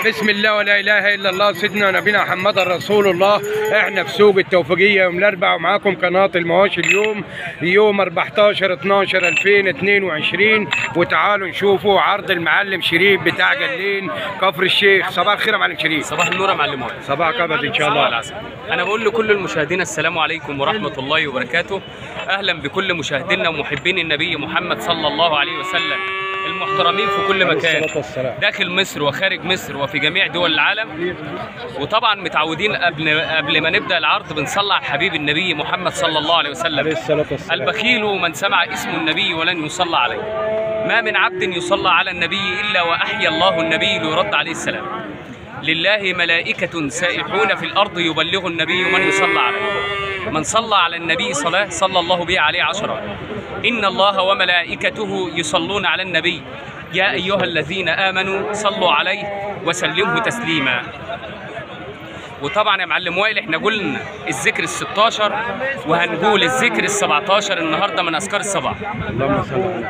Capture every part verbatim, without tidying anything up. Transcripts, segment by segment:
بسم الله ولا اله الا الله سيدنا نبينا محمد رسول الله. احنا في سوق التوفيقيه يوم الاربعاء ومعاكم قناه المواشي اليوم يوم أربعتاشر اتناشر ألفين واتنين وعشرين. وتعالوا نشوفوا عرض المعلم شريف بتاع جلين كفر الشيخ. صباح الخير يا معلم شريف. صباح النور يا معلم وائل. صباح كبد ان شاء الله. انا بقول لكل المشاهدين السلام عليكم ورحمه الله وبركاته. اهلا بكل مشاهدينا ومحبين النبي محمد صلى الله عليه وسلم المحترمين في كل مكان داخل مصر وخارج مصر وفي جميع دول العالم. وطبعا متعودين قبل قبل ما نبدا العرض بنصلي على حبيب النبي محمد صلى الله عليه وسلم. البخيل من سمع اسم النبي ولن يصلى عليه. ما من عبد يصلى على النبي الا واحيا الله النبي ليرد عليه السلام. لله ملائكة سائحون في الأرض يبلغ النبي من يصلى عليه. من صلى على النبي صلاة صلى الله به عليه عشرة. إن الله وملائكته يصلون على النبي يا أيها الذين آمنوا صلوا عليه وسلموا تسليما. وطبعا يا معلم وائل احنا قلنا الذكر الستاشر وهنقول الذكر السبعتاشر النهارده من اذكار الصباح. اللهم صل على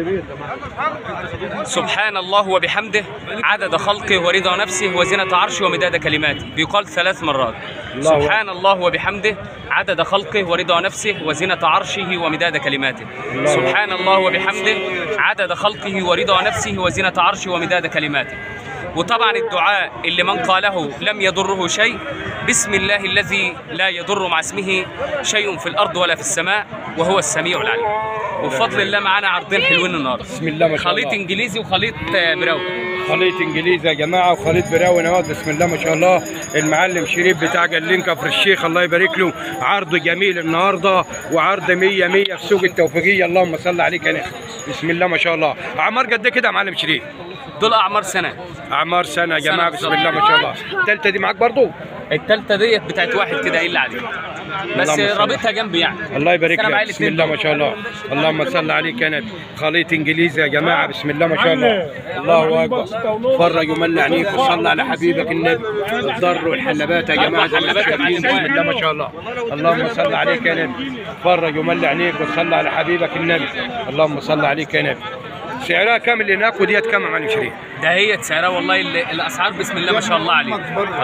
سبحان الله وبحمده عدد خلقه ورضا نفسه وزنة عرشه ومداد كلماته. بيقال ثلاث مرات. سبحان الله وبحمده عدد خلقه ورضا نفسه وزنة عرشه ومداد كلماته. سبحان الله وبحمده عدد خلقه ورضا نفسه وزنة عرشه ومداد كلماته. وطبعا الدعاء اللي من قاله لم يضره شيء. بسم الله الذي لا يضر مع اسمه شيء في الارض ولا في السماء وهو السميع العليم. وبفضل الله معانا عرضين حلوين النهارده. بسم الله ما شاء الله. خليط انجليزي وخليط براوي. خليط انجليزي يا جماعه وخليط براوي نهار. بسم الله ما شاء الله. المعلم شريف بتاع جلين كفر الشيخ الله يبارك له. عرض جميل النهارده وعرض مية مية في سوق التوفيقيه. اللهم صل عليك يا نخ. بسم الله ما شاء الله. اعمار قد ايه كده يا معلم شريف؟ دول اعمار سنه. اعمار سنه يا جماعه. بسم الله ما شاء الله. الثالثه دي معاك برضو؟ الثالثه ديت بتاعت واحد كده قايل عليه بس رابطها جنبي يعني. الله يبارك لك. بسم الله ما شاء الله. اللهم صل عليك يا نبي. خليط انجليزي يا جماعه. بسم الله ما شاء الله. الله اكبر. فرج ومن عينيك وصلى على حبيبك النبي. الضر والحلبات يا جماعه. بسم الله ما شاء الله. اللهم صل عليك يا نبي. فرج ومن عينيك وصلى على حبيبك النبي. اللهم صل عليك يا نبي. سعرها كام اللي هناك وديت كام يا معلم شريف؟ ده هي سعرها والله الاسعار بسم الله ما شاء الله عليك.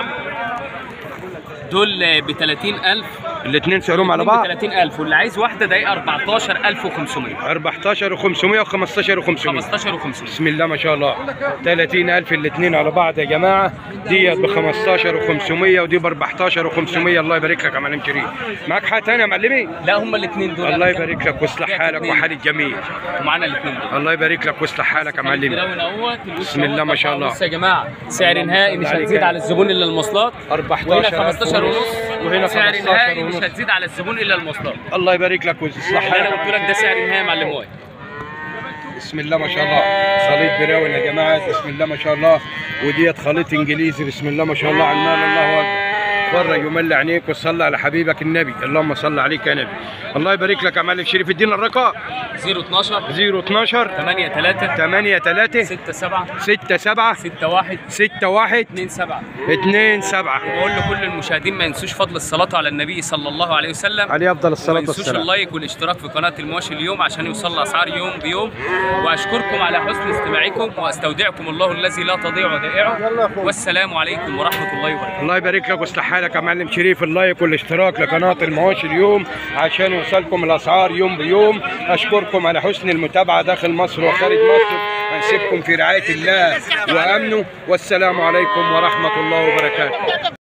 دول ب ثلاثين ألف. الاثنين سعرهم على بعض؟ ب ثلاثين ألف واللي عايز واحده ده أربعتاشر ألف وخمسمية. أربعتاشر وخمسمية وخمستاشر وخمسمية. خمستاشر وخمسمية. بسم الله ما شاء الله. ثلاثين ألف الاثنين على بعض يا جماعه. ديت ب خمستاشر وخمسمية ودي ب أربعتاشر وخمسمية. الله يبارك لك يا معلم شريف. معاك حاجه ثانيه يا معلمي؟ لا هم الاثنين دول. الله يبارك لك ويصلح حالك وحال الجميع. ومعانا الاثنين دول. الله يبارك لك ويصلح حالك يا معلمي. بسم الله ما شاء الله. بص يا جماعه سعر نهائي مش هتزيد على الزبون الا المواصلات. أربعتاشر خمستاشر ونص وهنا سعر نهائي مش هتزيد على الزبون الا المواصلات. الله يبارك لك ويصلح حالك. انا قلت لك ده سعر نهائي يا معلم وائل. بسم الله ما شاء الله. خليط براون يا جماعه. بسم الله ما شاء الله. وديت خليط انجليزي. بسم الله ما شاء الله على المال. الله اكبر. فرج وملي عينيك وصلى على حبيبك النبي. اللهم صل عليك يا نبي. الله يبارك لك يا معلم شريف. ادينا الرقم صفر اتناشر صفر اتناشر تمانية تلاتة تمانية تلاتة ستة سبعة ستة سبعة ستة واحد ستة واحد اتنين سبعة اتنين سبعة. وبقول لكل المشاهدين ما ينسوش فضل الصلاة على النبي صلى الله عليه وسلم. عليه افضل الصلاة والسلام. ما ينسوش اللايك والاشتراك في قناة المواشي اليوم عشان يوصل اسعار يوم بيوم. واشكركم على حسن استماعكم واستودعكم الله الذي لا تضيع ودائعه. والسلام عليكم ورحمة الله وبركاته. الله يبارك لك ويصلح حالك يا معلم شريف. اللايك والاشتراك لقناة المواشي اليوم عشان يوصلكم الاسعار يوم بيوم. اشكركم على حسن المتابعة داخل مصر وخارج مصر. هنسيبكم في رعاية الله وامنه. والسلام عليكم ورحمة الله وبركاته.